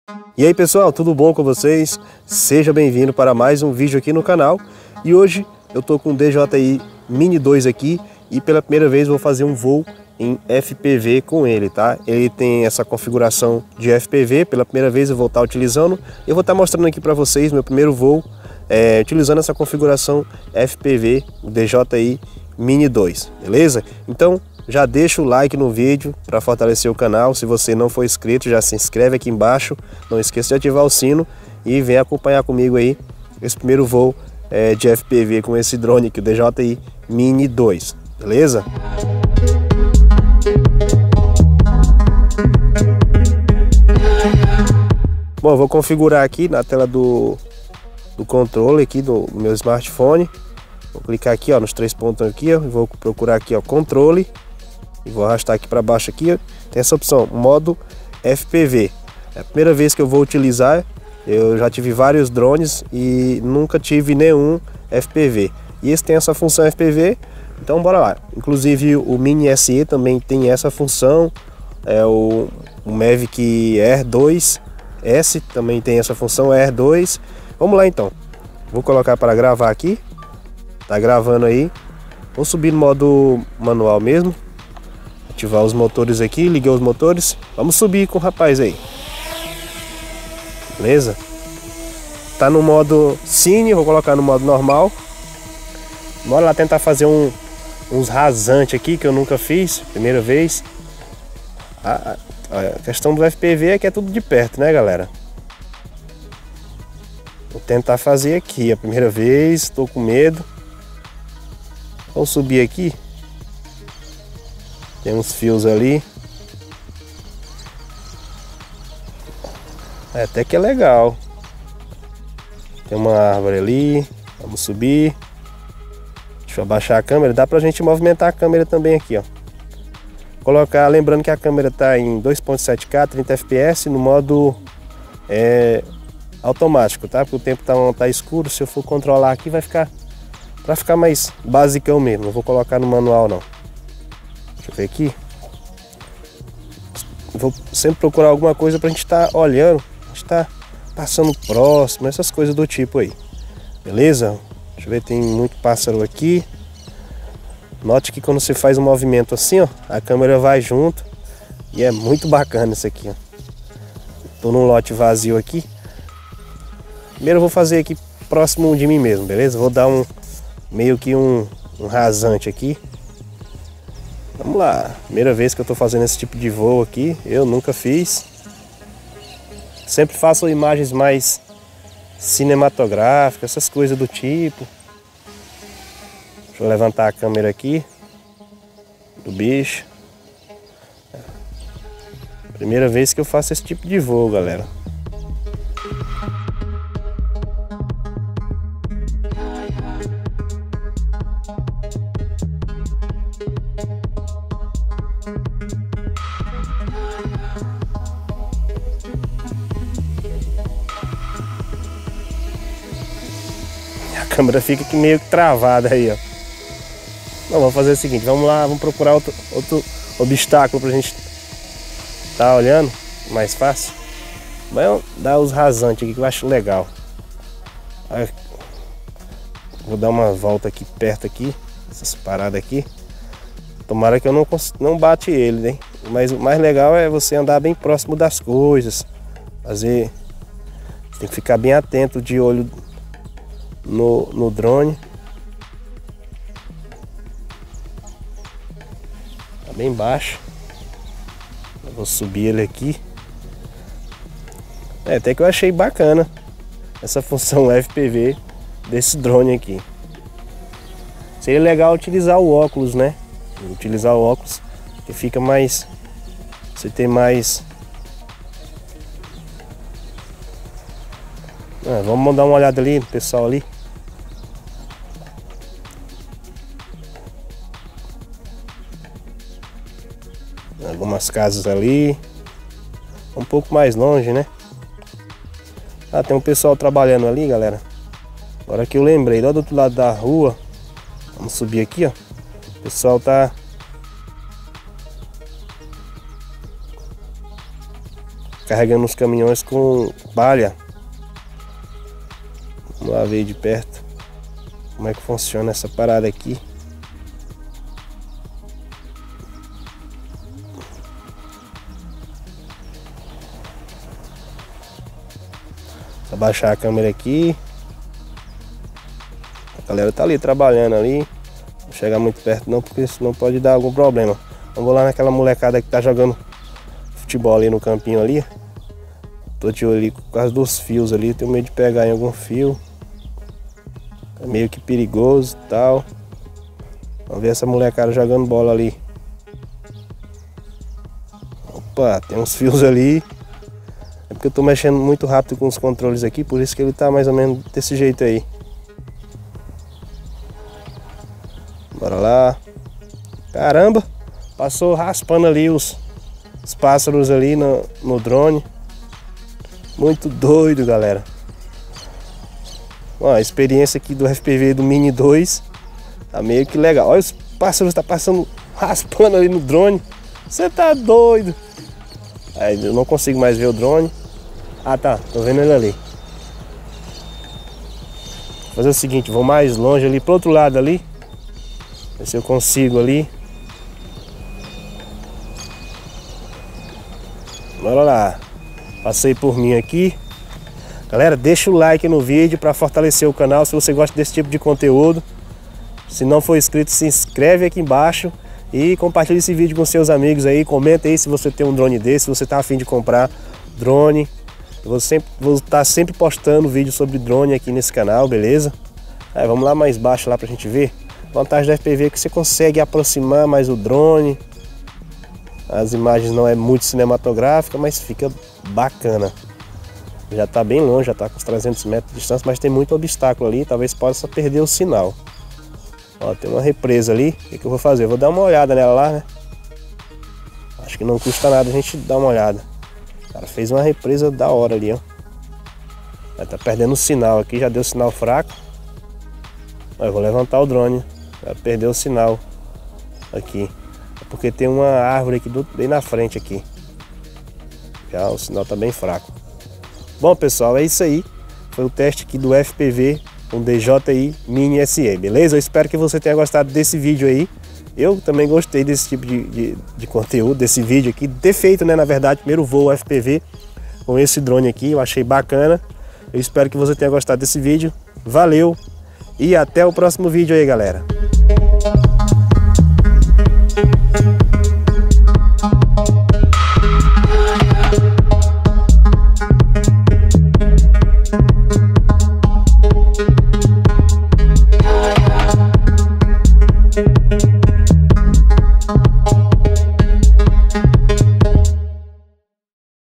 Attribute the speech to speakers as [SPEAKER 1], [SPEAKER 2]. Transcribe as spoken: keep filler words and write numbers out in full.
[SPEAKER 1] E aí pessoal, tudo bom com vocês? Seja bem-vindo para mais um vídeo aqui no canal. E hoje eu tô com o D J I Mini dois aqui e pela primeira vez vou fazer um voo em F P V com ele, tá? Ele tem essa configuração de F P V, pela primeira vez eu vou estar utilizando. Eu vou estar mostrando aqui para vocês meu primeiro voo é, utilizando essa configuração F P V, o D J I Mini dois, beleza? Então já deixa o like no vídeo para fortalecer o canal. Se você não for inscrito, já se inscreve aqui embaixo. Não esqueça de ativar o sino e vem acompanhar comigo aí esse primeiro voo é, de F P V com esse drone aqui, o D J I Mini dois, beleza? Bom, eu vou configurar aqui na tela do, do controle aqui do, do meu smartphone. Vou clicar aqui ó, nos três pontos aqui, ó, vou procurar aqui ó, controle. E vou arrastar aqui para baixo aqui, ó, tem essa opção, modo F P V. É a primeira vez que eu vou utilizar. Eu já tive vários drones e nunca tive nenhum F P V. E esse tem essa função F P V, então bora lá. Inclusive o Mini S E também tem essa função. É o, o Mavic Air dois S também tem essa função Air dois. Vamos lá então. Vou colocar para gravar aqui. Tá gravando aí. Vou subir no modo manual mesmo. Ativar os motores aqui, liguei os motores. Vamos subir com o rapaz aí. Beleza? Tá no modo Cine, vou colocar no modo normal. Bora lá tentar fazer um, uns rasantes aqui que eu nunca fiz, primeira vez. A, a, a questão do F P V é que é tudo de perto, né, galera? Vou tentar fazer aqui a primeira vez, tô com medo. Vou subir aqui. Tem uns fios ali. É, até que é legal. Tem uma árvore ali. Vamos subir. Deixa eu abaixar a câmera. Dá pra gente movimentar a câmera também aqui, ó. Colocar, lembrando que a câmera tá em dois ponto sete K, trinta F P S no modo é, automático, tá? Porque o tempo tá, tá escuro. Se eu for controlar aqui vai ficar pra ficar mais basicão mesmo. Não vou colocar no manual não. Deixa eu ver aqui. Vou sempre procurar alguma coisa pra gente estar tá olhando. A gente tá passando próximo, essas coisas do tipo aí. Beleza? Deixa eu ver, tem muito pássaro aqui. Note que quando você faz um movimento assim, ó, a câmera vai junto. E é muito bacana isso aqui, ó. Tô num lote vazio aqui. Primeiro eu vou fazer aqui próximo de mim mesmo, beleza? Vou dar um meio que um, um rasante aqui. Vamos lá, primeira vez que eu tô fazendo esse tipo de voo aqui, eu nunca fiz. Sempre faço imagens mais cinematográficas, essas coisas do tipo. Deixa eu levantar a câmera aqui do bicho. Primeira vez que eu faço esse tipo de voo, galera. A câmera fica aqui meio que travada aí, ó. Não, vamos fazer o seguinte, vamos lá, vamos procurar outro, outro obstáculo pra gente tá olhando, mais fácil. Vamos dar os rasantes aqui que eu acho legal. Vou dar uma volta aqui perto aqui, essas paradas aqui. Tomara que eu não, não bate ele, né? Mas o mais legal é você andar bem próximo das coisas. Fazer... Tem que ficar bem atento de olho no, no drone. Tá bem baixo. Eu vou subir ele aqui. É, até que eu achei bacana essa função F P V desse drone aqui. Seria legal utilizar o óculos, né? Utilizar o óculos que fica mais... Você tem mais... Ah, vamos dar uma olhada ali, pessoal ali. Algumas casas ali. Um pouco mais longe, né? Ah, tem um pessoal trabalhando ali, galera. Agora que eu lembrei, lá do outro lado da rua. Vamos subir aqui, ó. O pessoal tá... carregando os caminhões com palha. Vamos lá ver de perto como é que funciona essa parada aqui. Vou abaixar a câmera aqui. A galera tá ali trabalhando ali. Não chegar muito perto não, porque senão pode dar algum problema. Vamos lá naquela molecada que tá jogando futebol ali no campinho ali. Tô de olho ali por causa dos fios ali. Tenho medo de pegar em algum fio. É meio que perigoso e tal. Vamos ver essa molecada jogando bola ali. Opa, tem uns fios ali. É porque eu tô mexendo muito rápido com os controles aqui, por isso que ele tá mais ou menos desse jeito aí. Bora lá. Caramba, passou raspando ali os, os pássaros ali no, no drone. Muito doido, galera. Ó, a experiência aqui do F P V do Mini dois tá meio que legal. Olha, os pássaros tá passando, raspando ali no drone. Você tá doido. Aí eu não consigo mais ver o drone. Ah tá, tô vendo ele ali. Vou fazer o seguinte, vou mais longe ali pro outro lado ali. Ver se eu consigo ali. Bora lá. Passei por mim aqui. Galera, deixa o like no vídeo para fortalecer o canal se você gosta desse tipo de conteúdo. Se não for inscrito, se inscreve aqui embaixo e compartilha esse vídeo com seus amigos aí. Comenta aí se você tem um drone desse, se você tá afim de comprar drone. Eu vou sempre, vou estar sempre postando vídeo sobre drone aqui nesse canal, beleza? Aí, vamos lá mais baixo lá pra gente ver. A vantagem da F P V é que você consegue aproximar mais o drone. As imagens não é muito cinematográfica, mas fica bacana. Já está bem longe, já está com uns trezentos metros de distância, mas tem muito obstáculo ali, talvez possa perder o sinal. Ó, tem uma represa ali, o que, que eu vou fazer? Eu vou dar uma olhada nela lá, né? Acho que não custa nada a gente dar uma olhada. O cara fez uma represa da hora ali, ó. Vai tá perdendo o sinal aqui, já deu sinal fraco. Ó, eu vou levantar o drone, vai perder o sinal aqui. É porque tem uma árvore aqui do, bem na frente aqui. Já o sinal tá bem fraco. Bom pessoal, é isso aí. Foi o teste aqui do F P V com D J I Mini S E, beleza? Eu espero que você tenha gostado desse vídeo aí. Eu também gostei desse tipo de, de, de conteúdo, desse vídeo aqui. Ter feito, né, na verdade, primeiro voo F P V com esse drone aqui. Eu achei bacana. Eu espero que você tenha gostado desse vídeo. Valeu e até o próximo vídeo aí, galera.